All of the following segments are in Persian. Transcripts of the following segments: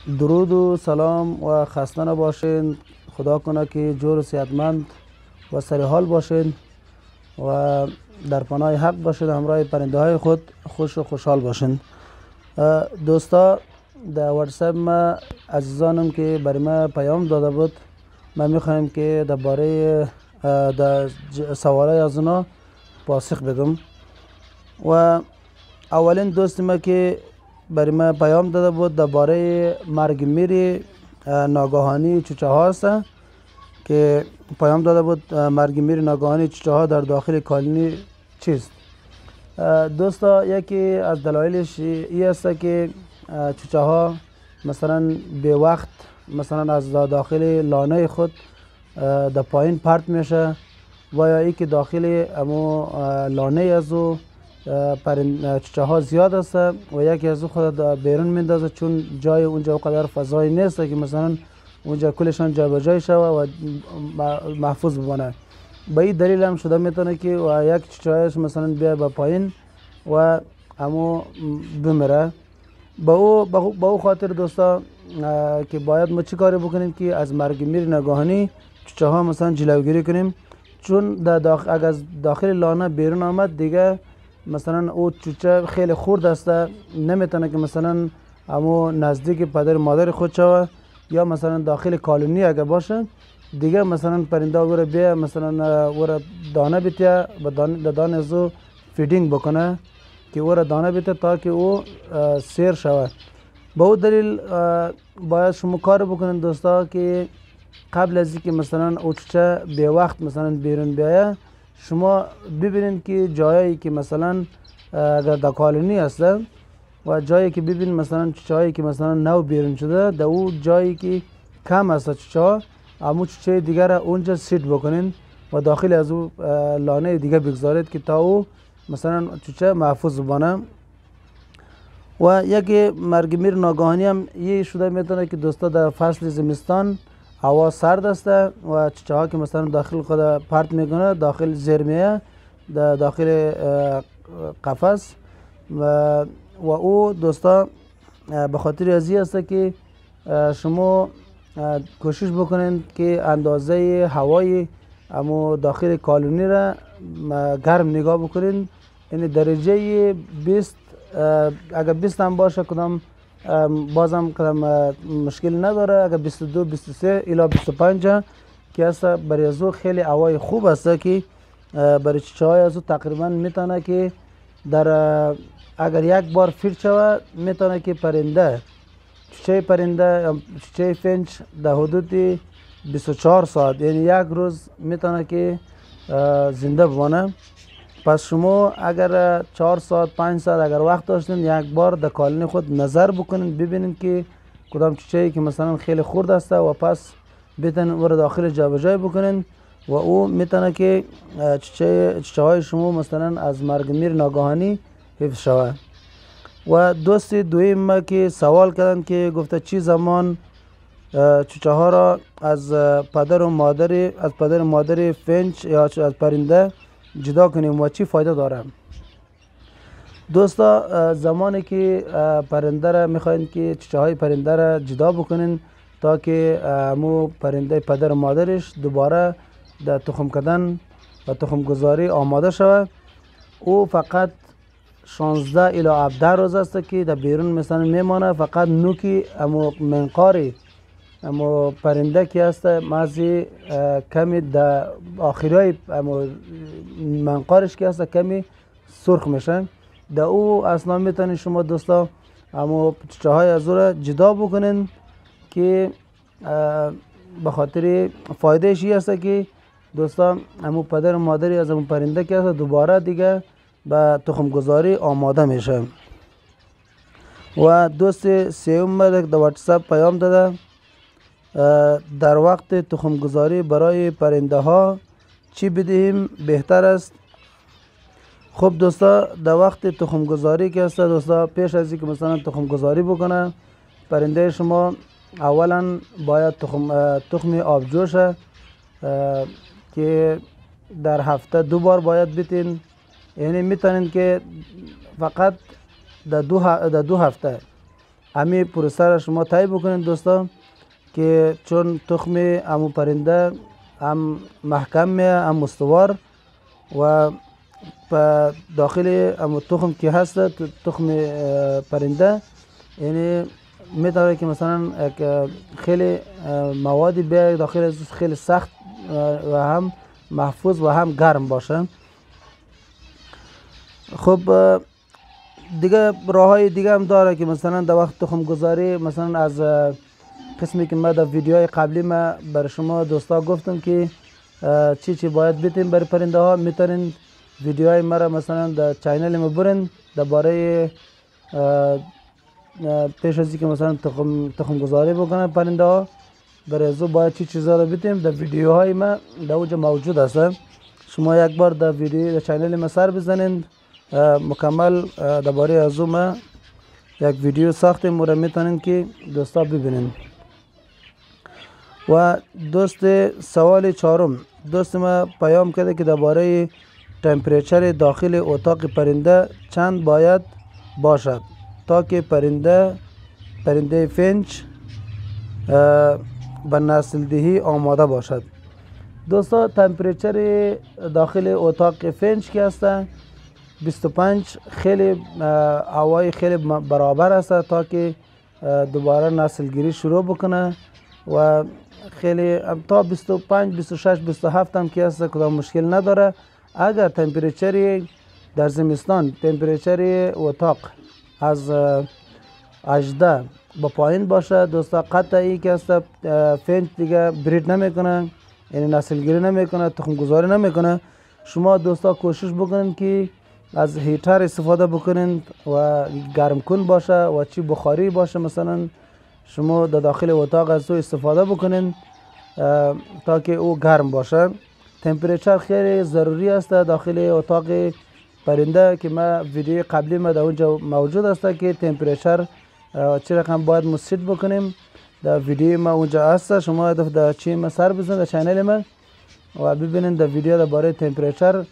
درود و سلام و خسته نباشین. خدا کنه که جور و صحتمند و سر حال باشین و در پناه حق باشین، همراه پرنده های خود خوش و خوشحال باشین. دوستا، در واتساپ ما عزیزانم که برای ما پیام داده بود، ما میخوایم که درباره سوالای از اونا پاسخ بدم. و اولین دوست ما که برای ما پیام داده بود درباره مرگ میر ناگهانی چوچه هاست که پیام داده بود مرگ میر ناگهانی چوچه ها در داخل کالونی چیست. دوستا، یکی از دلایلش این است که چوچه ها مثلا به وقت مثلا از داخل لانه خود در پایین پرت میشه، و یا ای که داخل امو لانه از او چوچه ها زیاد است و یکی از او خود بیرون میندازه، چون جای اونجا قدر فضایی نیست که مثلا اونجا کلشان جا به جای شوه و محفوظ بمانه. به این دلیل هم شده میتونه که و یک چوچه‌اش مثلا بیا به پایین و امو بمیره. با او خاطر دوستا که باید ما چی کاری بکنیم که از مرگ میر ناگهانی چوچه ها مثلا جلوگیری کنیم، چون اگر از داخل لانه بیرون آمد دیگه مثلا او چوچه خیلی خورد است، نمیتونه که مثلا امو نزدیک پدر مادر خود شوه، یا مثلا داخل کالونی اگر باشه دیگه مثلا پرنده وره بیا مثلا وره دانه بیته و دانه زو فیدینگ بکنه که وره دانه بیته تا که او سیر شوه. با او دلیل باید شما کار بکنید دوستا که قبل از اینکه مثلا او چوچه به وقت مثلا بیرون بیایه، شما ببینید که جایی که مثلا اگر در کالونی هست و جایی که ببینید مثلا چوچه‌ای که مثلا نو بیرون شده، در او جایی که کم است چوچه، امو چوچه دیگر را اونجا سیت بکنین و داخل از او لانه دیگه بگذارید که تا او مثلا چوچه محفوظ بانه. و یک مرگ میر ناگهانی هم یه شده میتونه که دوستا در فصل زمستان هوا سرد است و چوچه ها که مثلا داخل خود پرت میکنه داخل زیرمیه داخل قفس و او دوستا به خاطر ازی است که شما کوشش بکنید که اندازه هوای امو داخل کالونی را گرم نگاه بکنید. این درجه 20 اگر 20 هم باشه کدام بازم کدام مشکل نداره، اگر 22 23 الی 25 که است برای ازو خیلی هوای خوب است که برای چوچه های ازو تقریبا میتونه که در اگر یک بار فیل شود میتونه که پرنده چوچه فینچ در حدود 24 ساعت یعنی یک روز میتونه که زنده بمانه. پس شما اگر 4 ساعت 5 ساعت اگر وقت داشتین یک بار در کالونی خود نظر بکنین، ببینین که کدام چوچه‌ای که مثلا خیلی خرد است و پس بتن ور داخل جابجایی بکنین و او میتونه که چوچه های شما مثلا از مرگ میر ناگهانی حفظ شود. و دوست دویم ما که سوال کردن که گفته چی زمان چوچه ها را از پدر و مادر فینچ یا از پرنده جدا کنیم و چی فایده داره. دوستا، زمانی که پرنده را میخواین که چوچه های پرنده را جدا بکنین تا که مو پرنده پدر و مادرش دوباره در تخم کردن و تخم گذاری آماده شود، او فقط 16 الی 17 روز است که در بیرون مثلا میمانه. فقط نوکی امو منقاری امو پرنده که است مازی کمی در آخرای امو منقارش که است کمی سرخ میشه. در او اصلا میتونید شما دوستا امو چوچه های از او را جدا بکنین که به خاطر فایدهش این است که دوستا امو پدر و مادری از امو پرنده که است دوباره دیگه به تخم گذاری آماده میشه. و دوست سیوم در واتساپ پیام داده در وقت تخم گذاری برای پرنده ها چی بدهیم بهتر است؟ خب دوستا، در وقت تخم گذاری که است دوستا، پیش از اینکه مثلا تخم گذاری بکنه پرنده شما اولا باید تخم آبجوش که در هفته 2 بار باید بتین، یعنی میتونین که فقط در دو هفته همین پروسه را شما طی بکنید دوستان، که چون تخم امو پرنده هم محکم هم مستوار و داخل امو تخم که هست تخم پرنده، یعنی میتونه که مثلا خیلی موادی بیاید داخل خیلی سخت و هم محفوظ و هم گرم باشه. خب دیگه راه های دیگه هم داره که مثلا در وقت تخم گذاری، مثلا از قسمی که ما در ویدیوهای قبلی ما بر شما دوستا گفتم که چی باید بیتیم برای پرنده ها، میتونین ویدیوهای مرا مثلا در چینل ما برین درباره پیش از اینکه مثلا تخم گذاری بکنن پرنده ها، برای ازو باید چی چیزا رو بیتیم در ویدیوهای ما در اونجا موجود است. شما یک بار در ویدیو در چینل ما سر بزنین، مکمل درباره ازو ما یک ویدیو ساختیم، مورا میتونین که دوستا ببینین. و دوست سوال چهارم، دوست ما پیام کرده که درباره تمپریچر داخل اتاق پرنده چند باید باشد تا که پرنده فینچ به نسل دهی آماده باشد. دوستا تمپریچر داخل اتاق فینچ که هست 25 خیلی هوای خیلی برابر است تا که دوباره نسل گیری شروع بکنه و خیلی تا 25 26 27 هم که هست کدام مشکل نداره. اگر تمپریچر در زمستان تمپریچر اتاق از 18 با پایین باشه دوستا قطعی که هست فینچ دیگه برید نمیکنه، یعنی نسل گیری نمیکنه، تخم گذاری نمیکنه. شما دوستا کوشش بکنین که از هیتر استفاده بکنین و گرم کن باشه و چی بخاری باشه، مثلا شما در داخل اتاق از او استفاده بکنین تا که او گرم باشه. تمپریچر خیلی ضروری است داخل اتاق پرنده که ما ویدیو قبلی ما در اونجا موجود است که تمپریچر چه رقم باید مست بکنیم، در ویدیو ما اونجا هست. شما در چی ما سر بزنید در چینل ما و ببینید در ویدیو درباره تمپریچر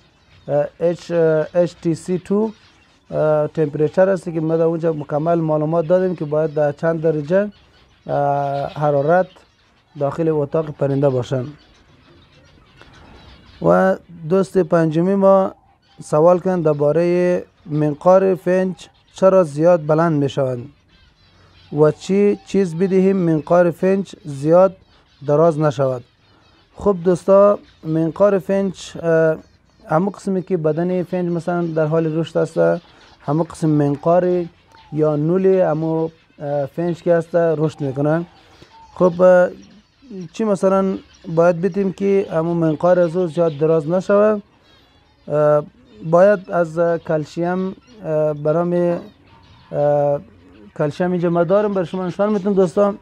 HTC2 تمپریچر است که ما در اونجا مکمل معلومات دادیم که باید در چند درجه حرارت داخل اتاق پرنده باشن. و دوست پنجمی ما سوال کردن درباره منقار فینچ چرا زیاد بلند می شوند و چی چیز بدهیم منقار فینچ زیاد دراز نشود. خب دوستا، منقار فینچ همه قسمی که بدن فینچ مثلا در حال رشد است، همه قسم منقار یا نول همه فینچ که هست رشد میکنن. خب چی مثلا باید بدیم که همه منقار از او زیاد دراز نشود؟ باید از کلسیم برام کلسیم اینجا ما دارم بر شما نشان میتونم دوستان.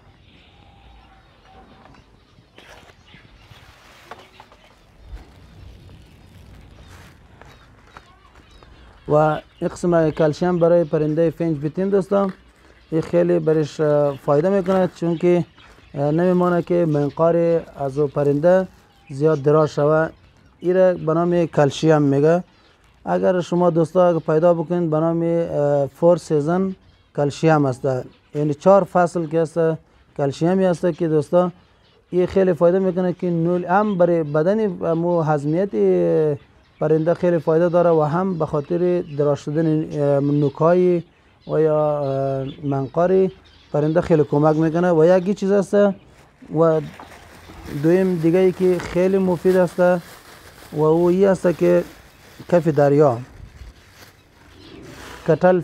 و این قسم کلسیم برای پرنده فینچ بیتیم دوستان، این خیلی برش فایده میکنه چون که نمیمانه که منقار از پرنده زیاد دراز شود. این را به نام کلسیم میگه. اگر شما دوستا پیدا بکنید به نام 4 سیزن کلسیم است، یعنی 4 فصل که است کلسیمی است که دوستا این خیلی فایده میکنه که نول هم برای بدن مو هضمیت پرنده خیلی فایده داره و هم به خاطر دراز شدن نوکای و یا منقار پرنده خیلی کمک میکنه. و یکی چیز است و دویم دیگه ای که خیلی مفید است و او ای است که کف دریا کتل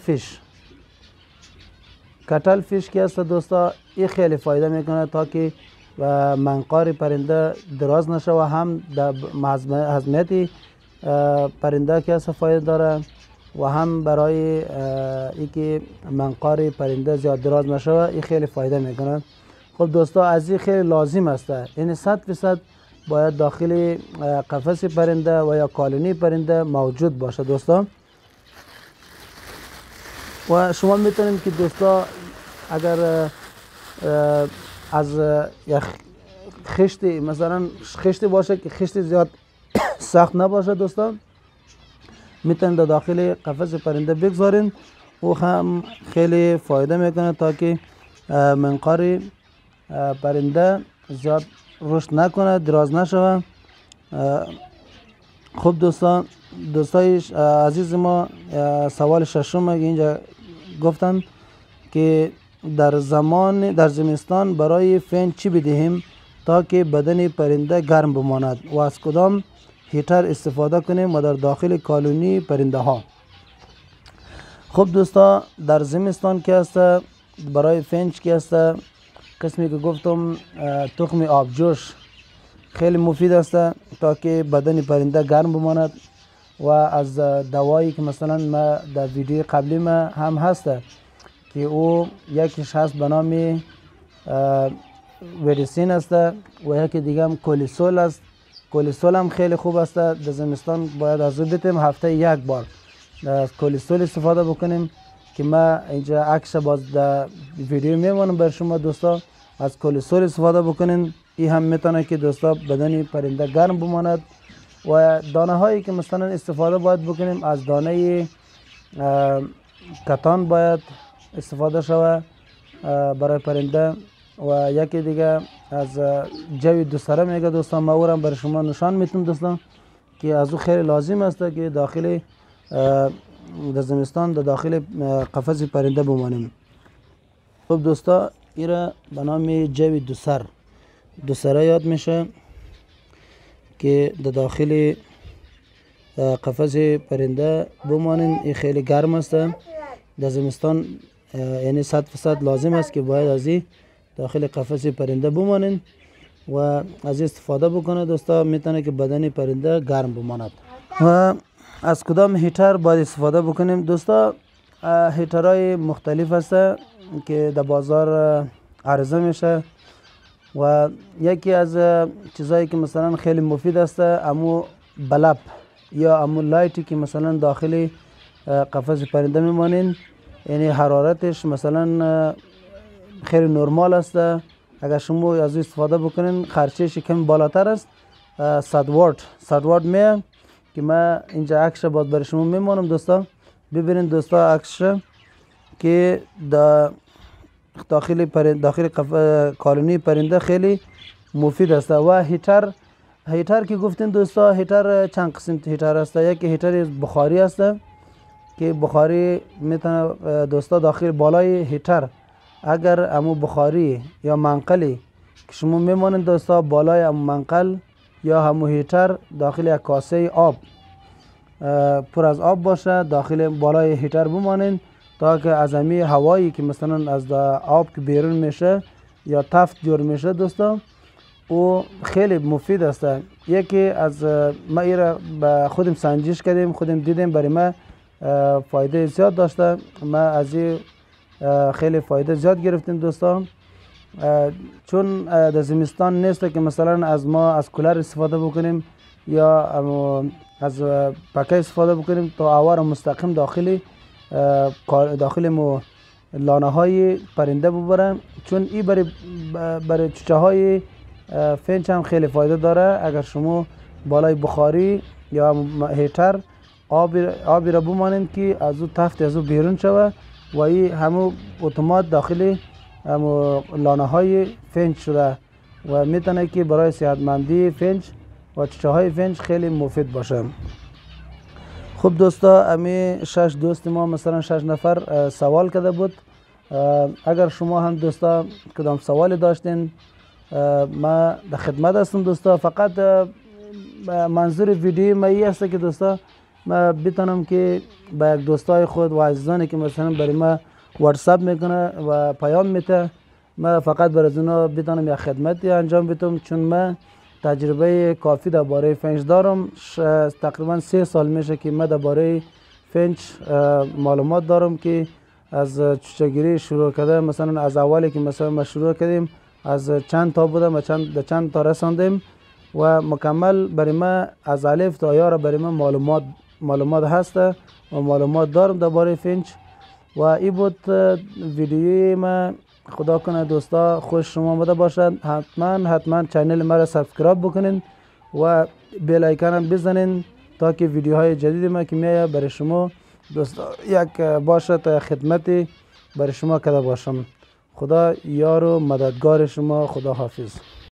فیش که است دوستا، این خیلی فایده میکنه تا که منقار پرنده دراز نشه و هم در هضمیت پرنده که است فایده داره و هم برای اینکه منقار پرنده زیاد دراز نشه این خیلی فایده میکنه. خب دوستا از این خیلی لازم است، یعنی 100% باید داخل قفس پرنده و یا کالونی پرنده موجود باشه دوستا. و شما میتونید که دوستا اگر از یک خشتی مثلا خشتی باشه که خشتی زیاد سخت نباشه دوستان، میتونید داخل قفس پرنده بگذارین. او هم خیلی فایده میکنه تا که منقار پرنده زیاد رشد نکنه، دراز نشوه. خب دوستان، دوستای عزیز ما، سوال ششم اینجا گفتن که در زمستان برای فنچ چی بدهیم تا که بدن پرنده گرم بماند و از کدام هیتر استفاده کنیم و در داخل کالونی پرنده ها؟ خب دوستا، در زمستان که است برای فنچ که است، قسمی که گفتم تخم آبجوش خیلی مفید است تا که بدن پرنده گرم بماند و از دوایی که مثلا ما در ویدیو قبلی ما هم هست که او یکیش هست به نام وریسین است و یکی دیگه هم کولیسول است. کولیسول هم خیلی خوب است، در زمستان باید از او بتیم هفته یک بار از کولیسول استفاده بکنیم که ما اینجا عکس باز در ویدیو میمونم بر شما دوستا. از کولیسول استفاده بکنین، این هم میتونه که دوستا بدن پرنده گرم بماند. و دانه هایی که مثلا استفاده باید بکنیم از دانه کتان باید استفاده شود برای پرنده. و یکی دیگه از جوی دوسره میگه دوستان، ما او را برای شما نشان میتونم دوستان که از او خیلی لازم است که داخل در زمستان در داخل قفس پرنده بمانیم. خب دوستا، این را به نام جوی دوسره یاد میشه که در داخل قفس پرنده بمانین. این خیلی گرم است در زمستان، یعنی 100% لازم است که باید از این داخل قفس پرنده بمانین و از استفاده بکنه دوستا، میتونه که بدن پرنده گرم بماند. و از کدام هیتر باید استفاده بکنیم دوستا؟ هیترهای مختلف است که در بازار عرضه میشه و یکی از چیزایی که مثلا خیلی مفید است امو بلب یا امو لایتی که مثلا داخل قفس پرنده میمانین، یعنی حرارتش مثلا خیلی نرمال است. اگر شما از استفاده بکنین خرچش کمی بالاتر است، 100 وات میه که ما اینجا عکس باز برای شما میمونم دوستا. ببینید دوستا عکس که داخل کالونی پرنده خیلی مفید است. و هیتر که گفتین دوستا، هیتر چند قسم هیتر است. یکی هیتر بخاری است که بخاری میتونه دوستا داخل بالای هیتر اگر امو بخاری یا منقلی که شما میمانید دوستا بالای امو منقل یا همو هیتر داخل یک کاسه آب پر از آب باشه، داخل بالای هیتر بمانید تا که از امی هوایی که مثلا از آب که بیرون میشه یا تفت جور میشه دوستا، او خیلی مفید است. یکی از ما ایره به خودم سنجش کردیم، خودم دیدیم برای ما فایده زیاد داشته. ما از این خیلی فایده زیاد گرفتیم دوستان، چون در زمستان نیست که مثلا از ما از کولر استفاده بکنیم یا از پکه استفاده بکنیم تا هوا را مستقیم داخل لانه های پرنده ببرن، چون این برای چوچه های فنچ هم خیلی فایده داره. اگر شما بالای بخاری یا هیتر آبی را بمانید که از او تفت از او بیرون شود و این همو اتومات داخل همو لانه های فنچ شده و میتونه که برای صحتمندی فنچ و چوچه های فنچ خیلی مفید باشه. خب دوستا، امی 6 دوست ما مثلا 6 نفر سوال کرده بود. اگر شما هم دوستا کدام سوالی داشتین ما در خدمت هستم دوستا. فقط منظور ویدیو ما این است که دوستا ما بتونم که با یک دوستای خود و عزیزانی که مثلا برای ما واتساپ میکنه و پیام میده، ما فقط برای اونا بتونم یک خدمتی انجام بدم، چون ما تجربه کافی در باره فنچ دارم. تقریبا 3 سال میشه که ما در باره فنچ معلومات دارم که از چوچه‌گیری شروع کرده. مثلا از اولی که مثلا ما شروع کردیم از چند تا بودم و چند تا رساندیم و مکمل برای ما از الف تا یا برای ما معلومات هست و معلومات دارم درباره فنچ. و این بود ویدیوی ما. خدا کنه دوستا خوش شما آمده باشد. حتما چینل ما را سابسکرایب بکنین و بیل آیکن هم بزنین تا که ویدیوهای جدید ما که میاد برای شما دوستا یک باشه تا خدمتی برای شما کرده باشم. خدا یار و مددگار شما. خدا حافظ.